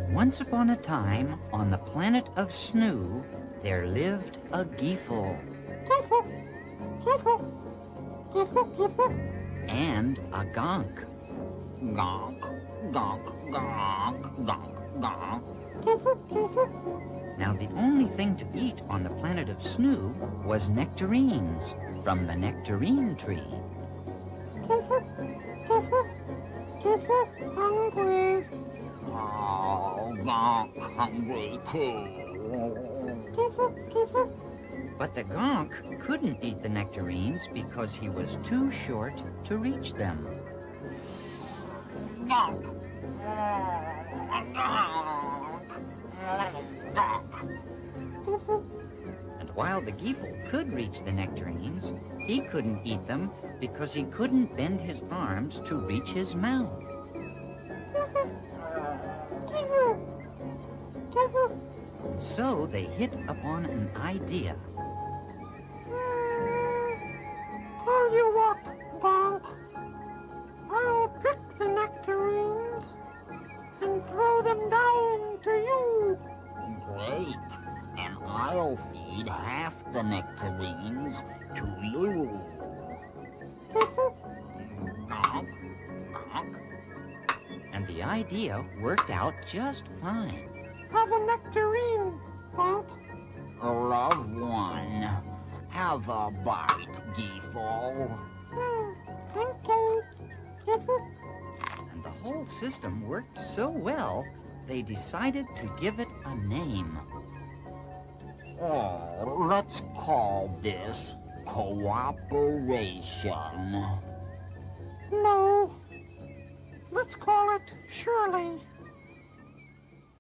Once upon a time, on the planet of Snew, there lived a Geefle. Geefle, Geefle, Geefle, Geefle. And a Gonk. Gonk, gonk, gonk, gonk, gonk. Geefle, Geefle. Now, the only thing to eat on the planet of Snew was nectarines from the nectarine tree. Geefle, Geefle, Geefle, hungry. Oh, Gonk, hungry too. Geefle, Geefle. But the Gonk couldn't eat the nectarines because he was too short to reach them. Gonk, gonk, gonk. Geefle, And while the Geefle could reach the nectarines, he couldn't eat them because he couldn't bend his arms to reach his mouth. Geefle, Geefle. So they hit upon an idea. Tell you what, Gonk. I'll pick the nectarines and throw them down to you. Great. And I'll feed half the nectarines to you. Geefle, Gonk, gonk. And the idea worked out just fine. have a nectarine, Gonk. Love one. Have a bite, Geefle. Thank you. Geefle. And the whole system worked so well, they decided to give it a name. Oh, let's call this cooperation. No. Let's call it Shirley.